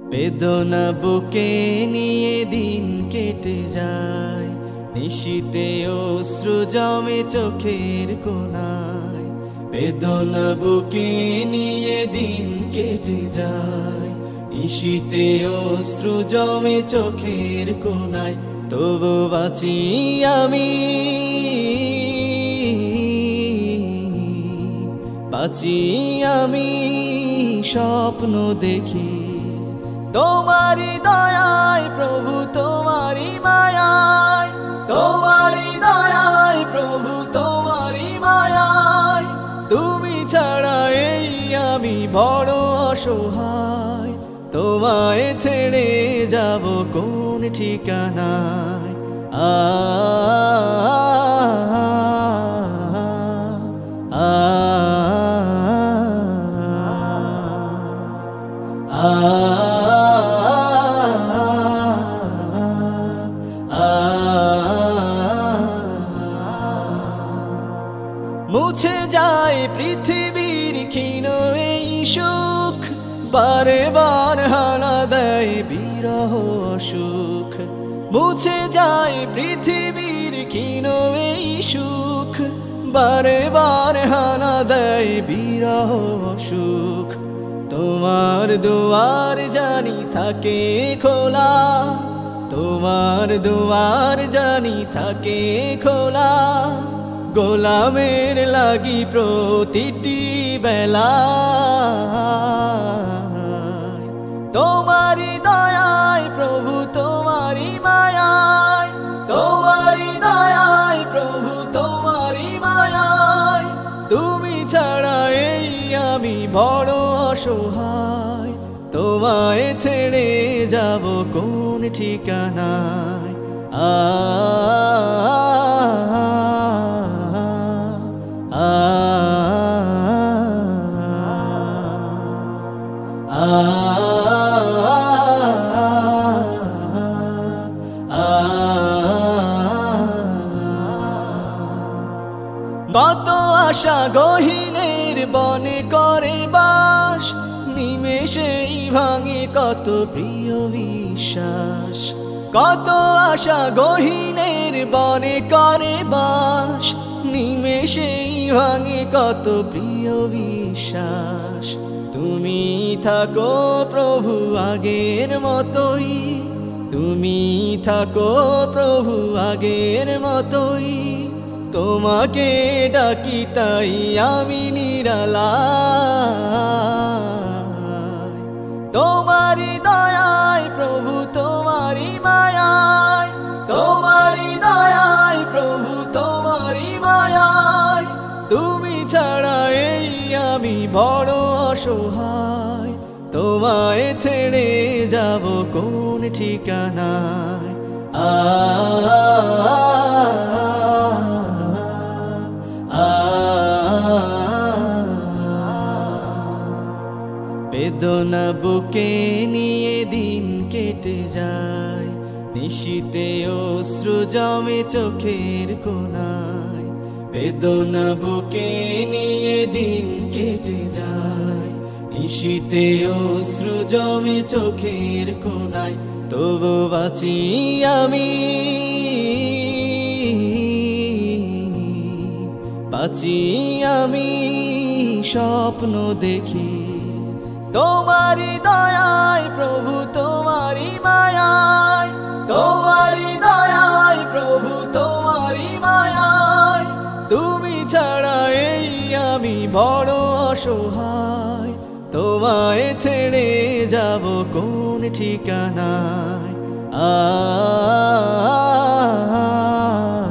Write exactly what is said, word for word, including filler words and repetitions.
বেদনা বুকে নিয়ে দিন কেটে যায়, নিশীতে অশ্রু জমে চোখের কোণায়। বেদনা বুকে নিয়ে দিন কেটে যায়, নিশীতে অশ্রু জমে চোখের কোণায়। তবু বাঁচি আমি, বাঁচি আমি, স্বপ্ন দেখি তোমারি দয়ায় প্রভু, তোমারি মায়ায়, তোমারি দয়ায় প্রভু, তোমারি মায়ায়। তুমি ছাড়া এই আমি বড় অসহায়, তোমায় ছেড়ে যাব কোন ঠিকানায়। আ আ আ মুছে যায় পৃথিবীর ক্ষীণ এই সুখ, বারে বার হানা দেয় বিরহ সুখ। মুছে যায় পৃথিবীর ক্ষীণ এই সুখ, বারে বার হানা দেয় বিরহ সুখ। তোমার দুয়ার জানি থাকে খোলা, তোমার দুয়ার জানি থাকে খোলা। গোলামের লাগি প্রতিটি বেলা, তোমারি দয়ায় প্রভু, তোমারি মায়ায়, তোমারি দয়ায় প্রভু, তোমারি মায়ায়। তুমি ছাড়া এই আমি বড় অসহায়, তোমায় ছেড়ে যাব কোন ঠিকানায়। আ কত আশা গহীনের বনে করে বাস, নিমেষেই ভাঙে কত প্রিয় বিশ্বাস। কত আশা গহীনের বনে করে বাস, নিমেষেই ভাঙে কত প্রিয় বিশ্বাস। তুমি থাকো প্রভু আগের মতোই, তুমি থাকো প্রভু আগের মতোই। তোমাকে ডাকি তাই আমি নিরালায়, তোমারি দয়ায় প্রভু, তোমারি মায়ায়, তোমারি দয়ায় প্রভু, তোমারি মায়ায়। তুমি ছাড়া এই আমি বড় অসহায়, তোমায় ছেড়ে যাব কোন ঠিকানায়। আ বেদনা বুকে নিয়ে দিন কেটে যায়, নিশীতে অশ্রু জমে চোখের কোণায়। বেদনা বুকে নিয়ে দিন কেটে যায়, নিশীতে অশ্রু জমে চোখের কোণায়। তবু বাঁচি আমি, বাঁচি আমি, স্বপ্ন দেখি তোমারি দয়ায় প্রভু, তোমারি মায়ায়, তোমারি দয়ায় প্রভু, তোমারি মায়ায়। তুমি ছাড়া এই আমি বড় অসহায়, তোমায় ছেড়ে যাব কোন ঠিকানায়। আ